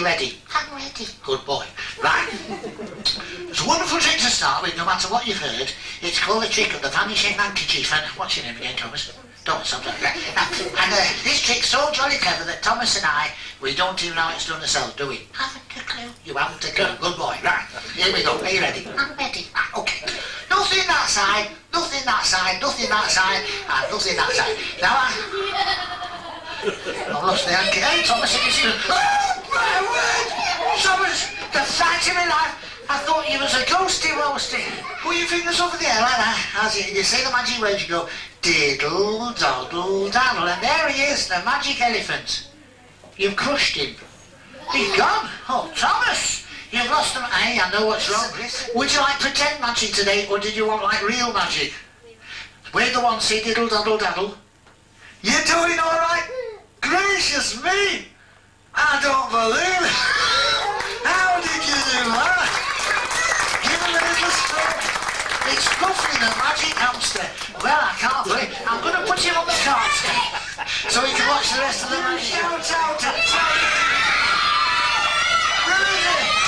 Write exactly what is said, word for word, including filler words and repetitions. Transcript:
ready? I'm ready. Good boy. Right. It's a wonderful trick to start with, no matter what you've heard. It's called the trick of the vanishing handkerchief. And what's your name again, Thomas? Thomas, I'm sorry. Right. And uh, this trick's so jolly clever that Thomas and I, we don't even know how it's done ourselves, do we? Haven't a clue. You haven't a clue. Good boy. Right. Here we go. Are you ready? I'm ready. Right. Okay. Nothing that side, nothing that side, nothing that side, and nothing that side. Now I... I've lost the handkerchief. Hey, Thomas, it is you. Oh, my word! Thomas, the sight of my life. I thought you was a ghosty roasty. Put your fingers over the air like that. As you, you say the magic words, you go diddle, doddle, daddle, and there he is, the magic elephant. You've crushed him. He's gone. Oh, Thomas, you've lost him. Hey, I know what's wrong. Would you like pretend magic today, or did you want like real magic? Wave the one, see diddle, doddle, daddle. You're doing all right? Gracious me! I don't believe it. How did you do that? Give him a little stroke. It's roughly the magic hamster. Well, I can't believe it. I'm going to put him on the card so he can watch the rest of the magic. Shout out and tell him. Where is it?